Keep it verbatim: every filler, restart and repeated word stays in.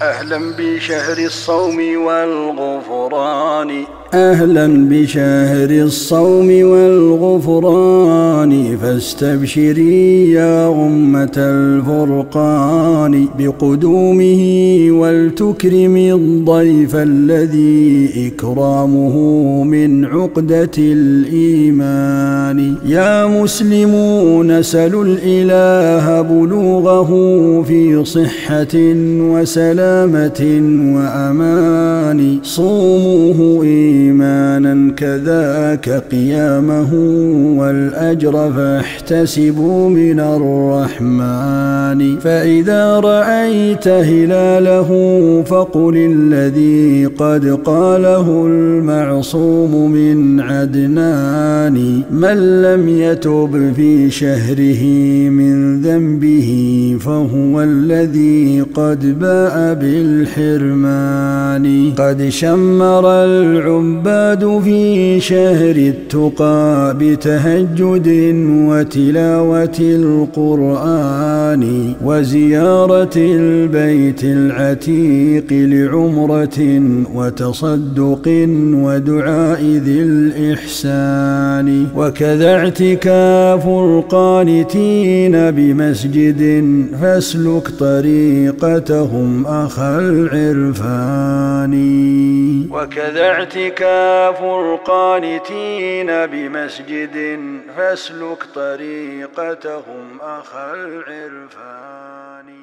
أهلا بشهر الصوم والغفران، أهلا بشهر الصوم والغفران، فاستبشري يا أمة الفرقان بقدومه، ولتكرمي الضيف الذي إكرامه من عقدة الإيمان. يا مسلمون سلوا الإله بلوغه في صحة وسلامة وأمان، صوموه إيمانا كذاك قيامه، والأجر فاحتسبوا من الرحمن. فإذا رأيت هلاله فقل الذي قد قاله المعصوم من عدنان: من لم يتب في شهره من ذنبه فهو الذي قد باء بالحرمان. قد شمر العباد في شهر التقى بتهجد وتلاوة القرآن، وزيارة البيت العتيق لعمرة وتصدق ودعاء ذي الإحسان. وكذا اعتكاف القانتين بمسجد، فاسلك طريقتهم أخا العرفان. وكذا اعتكاف القانتين بمسجد، فاسلك طريقتهم أخا العرفان.